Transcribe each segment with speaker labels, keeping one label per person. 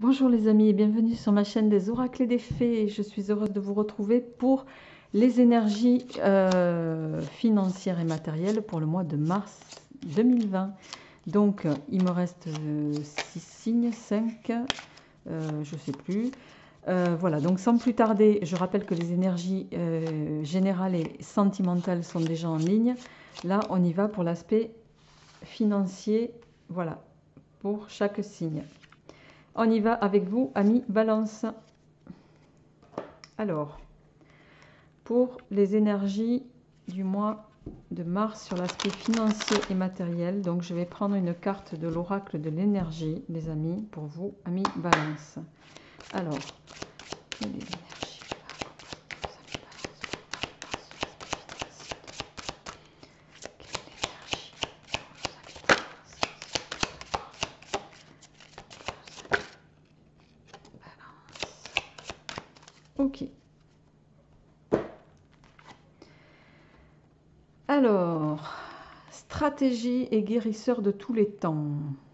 Speaker 1: Bonjour les amis et bienvenue sur ma chaîne des oracles et des fées. Je suis heureuse de vous retrouver pour les énergies financières et matérielles pour le mois de mars 2020. Donc il me reste 6 signes, 5, je ne sais plus. Voilà, donc sans plus tarder, je rappelle que les énergies générales et sentimentales sont déjà en ligne. Là, on y va pour l'aspect financier, voilà, pour chaque signe. On y va avec vous, amis Balance. Alors, pour les énergies du mois de mars sur l'aspect financier et matériel, donc je vais prendre une carte de l'oracle de l'énergie, les amis, pour vous, amis Balance. Alors, quelle est l'énergie Ok. Alors, stratégie et guérisseur de tous les temps.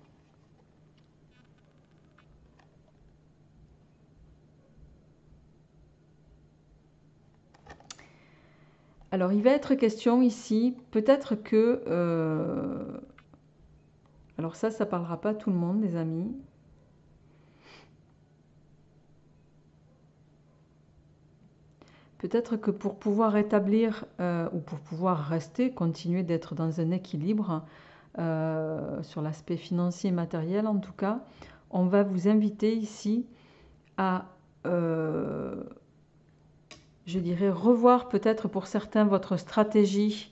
Speaker 1: Alors, il va être question ici, peut-être que... alors ça ne parlera pas à tout le monde, les amis. Peut-être que pour pouvoir établir ou pour pouvoir rester, continuer d'être dans un équilibre sur l'aspect financier et matériel en tout cas, on va vous inviter ici à, je dirais, revoir peut-être pour certains votre stratégie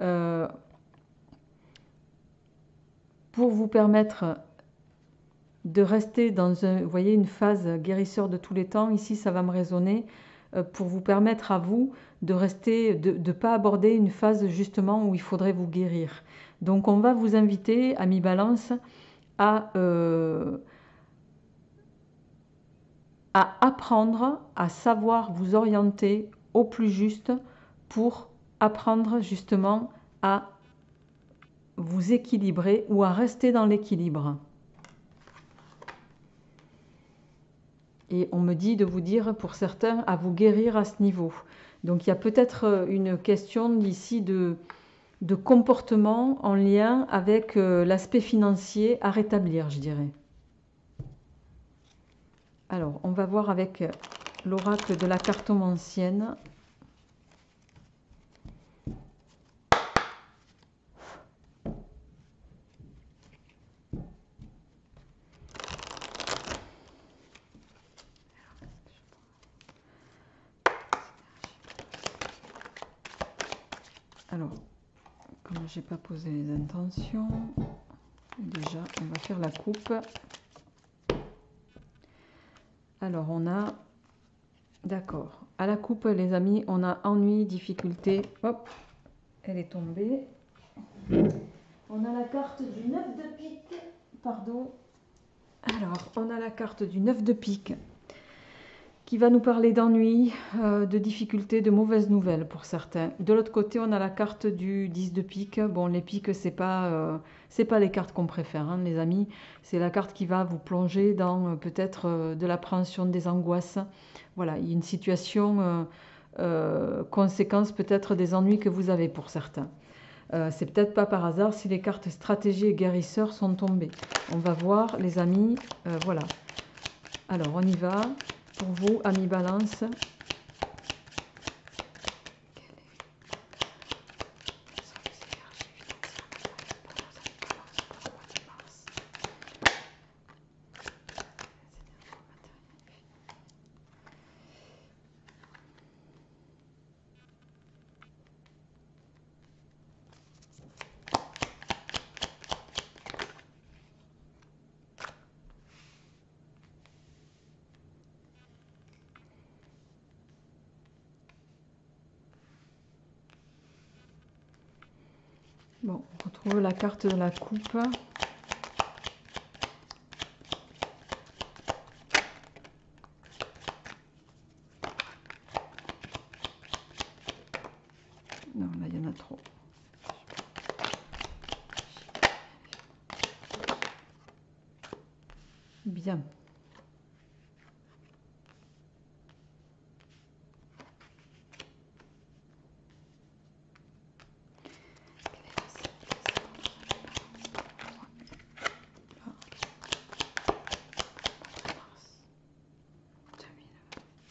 Speaker 1: pour vous permettre de rester dans vous voyez, une phase guérisseur de tous les temps. Ici, ça va me résonner pour vous permettre à vous de rester, de ne pas aborder une phase justement où il faudrait vous guérir. Donc, on va vous inviter, amis Balance, à apprendre, à savoir vous orienter au plus juste pour apprendre justement à vous équilibrer ou à rester dans l'équilibre. Et on me dit de vous dire, pour certains, à vous guérir à ce niveau. Donc il y a peut-être une question ici de comportement en lien avec l'aspect financier à rétablir, je dirais. Alors, on va voir avec l'oracle de la cartomancienne. Alors, comme je n'ai pas posé les intentions, déjà, on va faire la coupe. Alors, on a... D'accord. À la coupe, les amis, on a ennui, difficulté. Hop, elle est tombée. On a la carte du 9 de pique. Pardon. Alors, on a la carte du 9 de pique qui va nous parler d'ennui, de difficultés, de mauvaises nouvelles pour certains. De l'autre côté, on a la carte du 10 de pique. Bon, les piques, c'est pas les cartes qu'on préfère, hein, les amis. C'est la carte qui va vous plonger dans peut-être de l'appréhension, des angoisses. Voilà, il y a une situation, conséquence peut-être des ennuis que vous avez pour certains. C'est peut-être pas par hasard si les cartes stratégie et guérisseur sont tombées. On va voir, les amis. Voilà. Alors, on y va. Pour vous, amis Balance. Bon, on retrouve la carte de la coupe. Non, là, il y en a trop. Bien.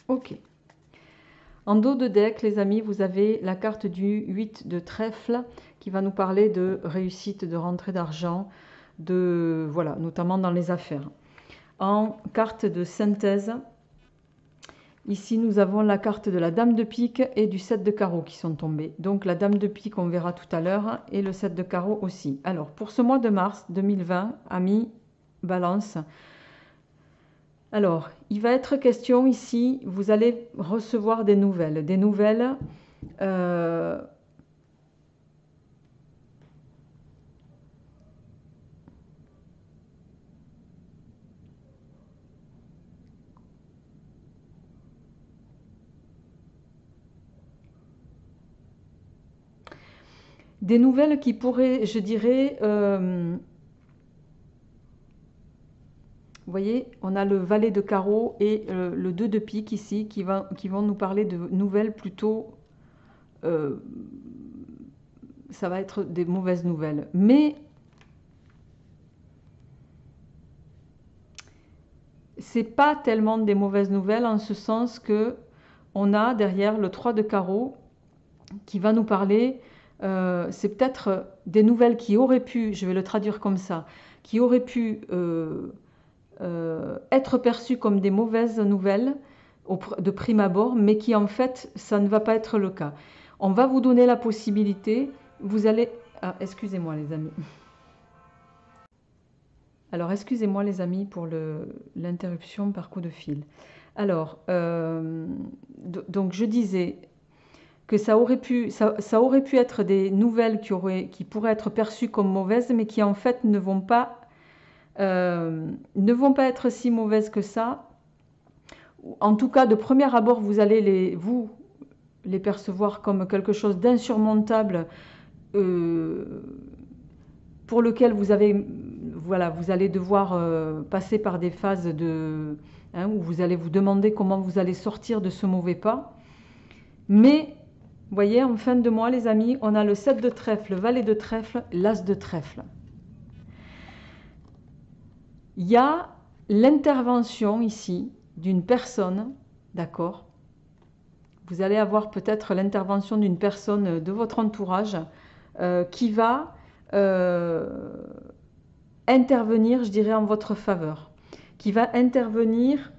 Speaker 1: Ok. En dos de deck, les amis, vous avez la carte du 8 de trèfle qui va nous parler de réussite, de rentrée d'argent, de voilà, notamment dans les affaires. En carte de synthèse, ici nous avons la carte de la dame de pique et du 7 de carreau qui sont tombés. Donc la dame de pique, on verra tout à l'heure, et le 7 de carreau aussi. Alors pour ce mois de mars 2020, amis Balance, alors il va être question ici, vous allez recevoir des nouvelles. Euh, des nouvelles qui pourraient, je dirais, vous voyez, on a le valet de carreau et le 2 de pique ici qui vont nous parler de nouvelles plutôt, ça va être des mauvaises nouvelles. Mais c'est pas tellement des mauvaises nouvelles en ce sens que on a derrière le 3 de carreau qui va nous parler, c'est peut-être des nouvelles qui auraient pu, je vais le traduire comme ça, qui auraient pu être perçues comme des mauvaises nouvelles de prime abord, mais qui en fait, ça ne va pas être le cas. On va vous donner la possibilité, vous allez... Ah, excusez-moi les amis. Alors, excusez-moi les amis pour l'interruption par coup de fil. Alors, donc je disais que ça aurait pu être des nouvelles qui pourraient être perçues comme mauvaises, mais qui en fait ne vont pas être si mauvaises que ça. En tout cas, de premier abord, vous allez les percevoir comme quelque chose d'insurmontable, pour lequel vous allez devoir passer par des phases où vous allez vous demander comment vous allez sortir de ce mauvais pas. Mais, vous voyez, en fin de mois, les amis, on a le 7 de trèfle, le valet de trèfle, l'as de trèfle. Il y a l'intervention ici d'une personne, d'accord? Vous allez avoir peut-être l'intervention d'une personne de votre entourage qui va intervenir, je dirais, en votre faveur, qui va intervenir,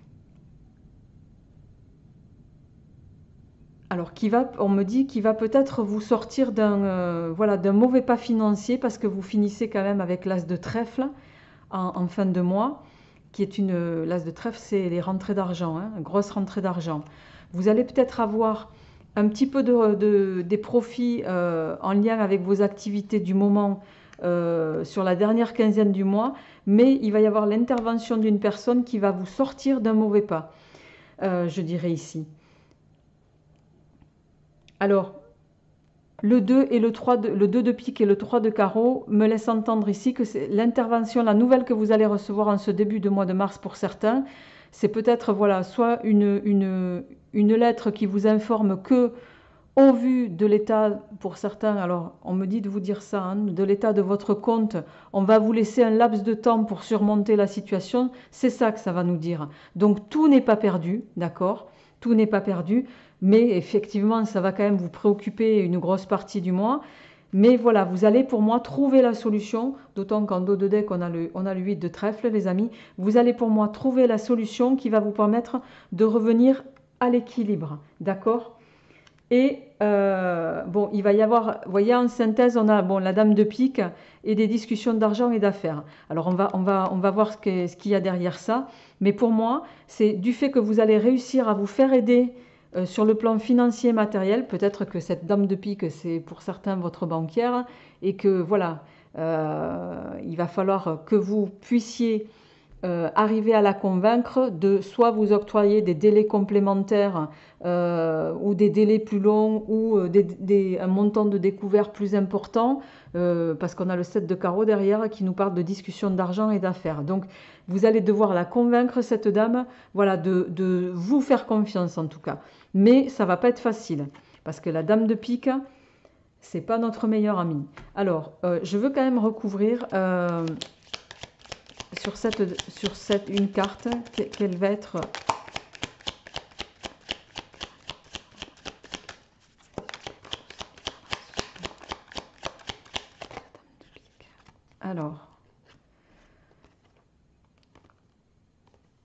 Speaker 1: alors on me dit qu'il va peut-être vous sortir d'un mauvais pas financier parce que vous finissez quand même avec l'as de trèfle en fin de mois, qui est l'as de trèfle, c'est les rentrées d'argent, hein, grosse rentrée d'argent. Vous allez peut-être avoir un petit peu des profits en lien avec vos activités du moment sur la dernière quinzaine du mois, mais il va y avoir l'intervention d'une personne qui va vous sortir d'un mauvais pas, je dirais ici. Alors, le 2 et le 3 le 2 de pique et le 3 de carreau me laissent entendre ici que c'est l'intervention, la nouvelle que vous allez recevoir en ce début de mois de mars pour certains, c'est peut-être voilà, soit une lettre qui vous informe que, au vu de l'état, pour certains, alors on me dit de vous dire ça, hein, de l'état de votre compte, on va vous laisser un laps de temps pour surmonter la situation, c'est ça que ça va nous dire. Donc tout n'est pas perdu, d'accord? Tout n'est pas perdu, mais effectivement ça va quand même vous préoccuper une grosse partie du mois. Mais voilà, vous allez pour moi trouver la solution, d'autant qu'en dos de deck on a le 8 de trèfle les amis, vous allez pour moi trouver la solution qui va vous permettre de revenir à l'équilibre, d'accord? Et bon, il va y avoir, vous voyez, en synthèse, on a bon, la dame de pique et des discussions d'argent et d'affaires. Alors on va voir ce qu'il y a derrière ça. Mais pour moi, c'est du fait que vous allez réussir à vous faire aider sur le plan financier et matériel. Peut-être que cette dame de pique, c'est pour certains votre banquière. Et que voilà, il va falloir que vous puissiez arriver à la convaincre de soit vous octroyer des délais complémentaires ou des délais plus longs ou un montant de découvert plus important parce qu'on a le 7 de carreau derrière qui nous parle de discussion d'argent et d'affaires. Donc vous allez devoir la convaincre, cette dame, voilà, de vous faire confiance en tout cas. Mais ça va pas être facile parce que la dame de pique, c'est pas notre meilleure amie. Alors je veux quand même recouvrir sur une carte, quelle va être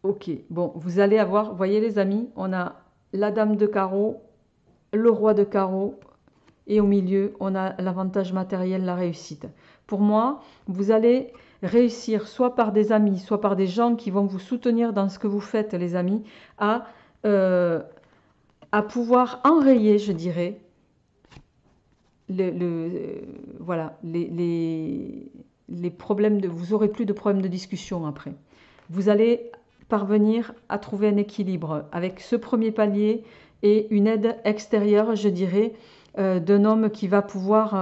Speaker 1: Ok, bon, vous allez avoir, voyez les amis, on a la dame de carreau, le roi de carreau, et au milieu, on a l'avantage matériel, la réussite. Pour moi, vous allez réussir soit par des amis, soit par des gens qui vont vous soutenir dans ce que vous faites, les amis, à, euh, à pouvoir enrayer, je dirais, voilà, les problèmes vous aurez plus de problèmes de discussion après. Vous allez parvenir à trouver un équilibre avec ce premier palier et une aide extérieure, je dirais, d'un homme qui va pouvoir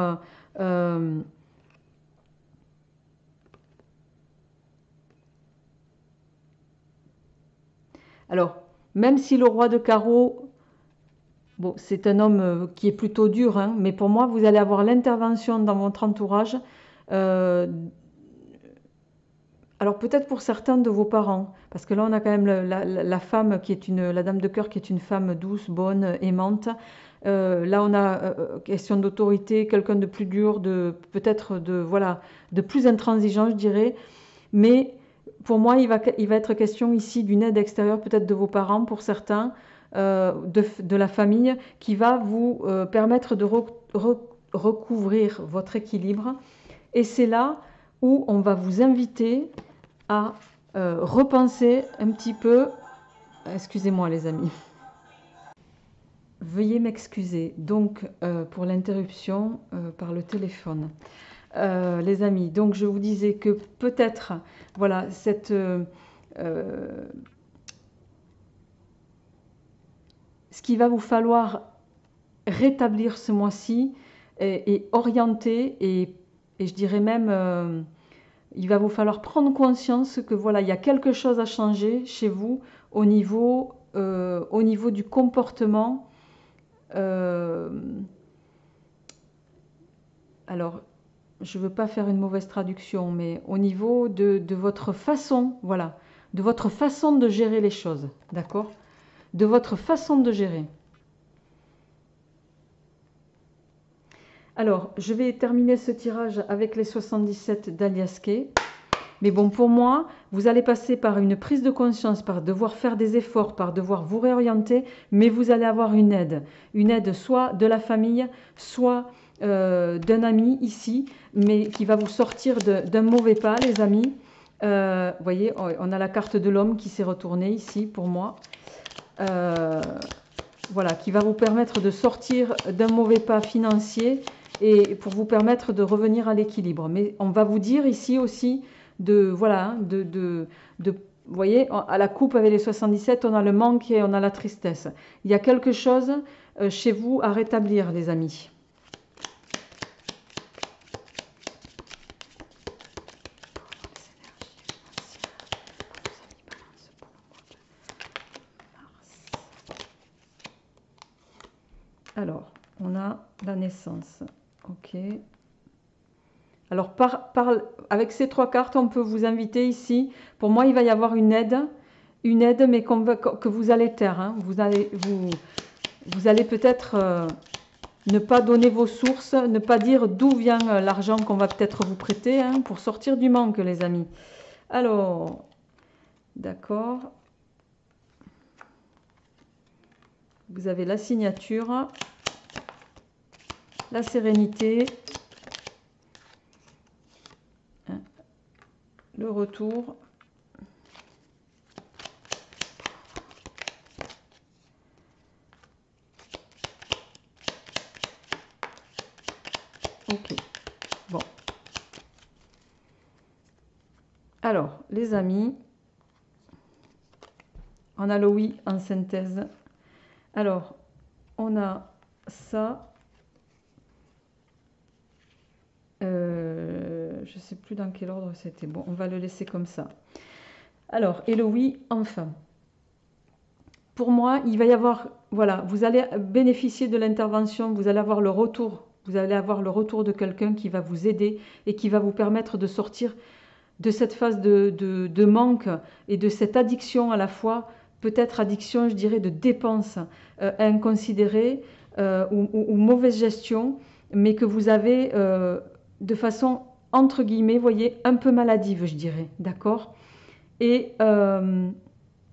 Speaker 1: alors, même si le roi de carreau, bon, c'est un homme qui est plutôt dur, hein, mais pour moi, vous allez avoir l'intervention dans votre entourage. euh, alors peut-être pour certains de vos parents, parce que là on a quand même la femme qui est la dame de cœur qui est une femme douce, bonne, aimante. Là on a question d'autorité, quelqu'un de plus dur, peut-être voilà, de plus intransigeant, je dirais. Mais pour moi, il va être question ici d'une aide extérieure, peut-être de vos parents pour certains, de la famille, qui va vous permettre de recouvrir votre équilibre. Et c'est là où on va vous inviter à repenser un petit peu. Excusez-moi les amis. Veuillez m'excuser donc pour l'interruption par le téléphone. Les amis, donc je vous disais que peut-être, voilà, ce qu'il va vous falloir rétablir ce mois-ci est orienté et je dirais même, il va vous falloir prendre conscience que voilà, il y a quelque chose à changer chez vous au niveau du comportement. Alors, je ne veux pas faire une mauvaise traduction, mais au niveau de votre façon, voilà, de votre façon de gérer les choses, d'accord? De votre façon de gérer. Alors, je vais terminer ce tirage avec les 77 d'Alias Kay. Mais bon, pour moi, vous allez passer par une prise de conscience, par devoir faire des efforts, par devoir vous réorienter, mais vous allez avoir une aide soit de la famille, soit d'un ami ici, mais qui va vous sortir d'un mauvais pas, les amis. Vous voyez, on a la carte de l'homme qui s'est retournée ici pour moi. Voilà, qui va vous permettre de sortir d'un mauvais pas financier et pour vous permettre de revenir à l'équilibre. Mais on va vous dire ici aussi voilà, vous voyez, à la coupe avec les 77, on a le manque et on a la tristesse. Il y a quelque chose chez vous à rétablir, les amis. Alors, on a la naissance. Ok. Alors, avec ces trois cartes, on peut vous inviter ici. Pour moi, il va y avoir une aide, mais que vous allez taire. Hein. Vous allez peut-être ne pas donner vos sources, ne pas dire d'où vient l'argent qu'on va peut-être vous prêter hein, pour sortir du manque, les amis. Alors, d'accord. Vous avez la signature, la sérénité, le retour. Ok, bon. Alors, les amis, on a le oui en synthèse. Alors, on a ça. Je ne sais plus dans quel ordre c'était. Bon, on va le laisser comme ça. Alors, et le oui, enfin. Pour moi, il va y avoir, voilà, vous allez bénéficier de l'intervention, vous allez avoir le retour. Vous allez avoir le retour de quelqu'un qui va vous aider et qui va vous permettre de sortir de cette phase de manque et de cette addiction à la fois, peut-être addiction, je dirais, de dépenses inconsidérées ou mauvaise gestion, mais que vous avez de façon, entre guillemets, voyez, un peu maladive, je dirais, d'accord? Et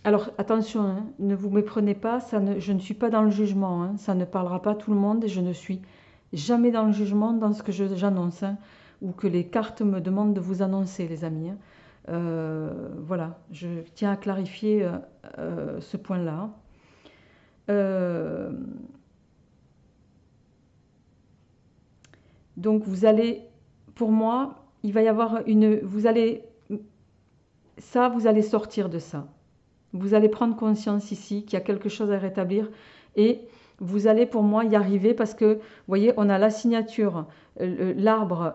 Speaker 1: Alors attention, hein, ne vous méprenez pas, je ne suis pas dans le jugement, hein, ça ne parlera pas à tout le monde et je ne suis jamais dans le jugement dans ce que j'annonce, hein, ou que les cartes me demandent de vous annoncer, les amis, hein. Voilà, je tiens à clarifier ce point-là. Euh, donc vous allez, pour moi, il va y avoir vous allez sortir de ça. Vous allez prendre conscience ici qu'il y a quelque chose à rétablir et vous allez pour moi y arriver parce que, vous voyez, on a la signature, l'arbre,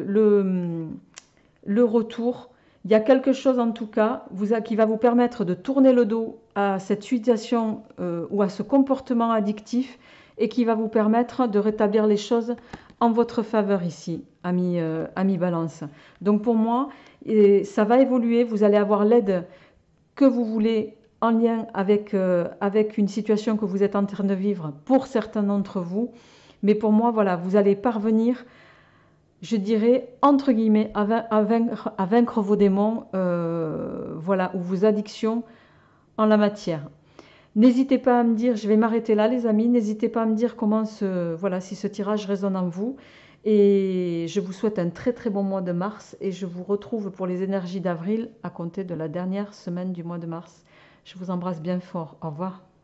Speaker 1: le retour. Il y a quelque chose en tout cas qui va vous permettre de tourner le dos à cette situation ou à ce comportement addictif et qui va vous permettre de rétablir les choses en votre faveur ici, ami Balance. Donc pour moi, ça va évoluer, vous allez avoir l'aide que vous voulez en lien avec une situation que vous êtes en train de vivre pour certains d'entre vous. Mais pour moi, voilà, vous allez parvenir, je dirais, entre guillemets, à vaincre vos démons, voilà, ou vos addictions en la matière. N'hésitez pas à me dire, je vais m'arrêter là les amis, n'hésitez pas à me dire voilà, si ce tirage résonne en vous. Et je vous souhaite un très très bon mois de mars et je vous retrouve pour les énergies d'avril à compter de la dernière semaine du mois de mars. Je vous embrasse bien fort. Au revoir.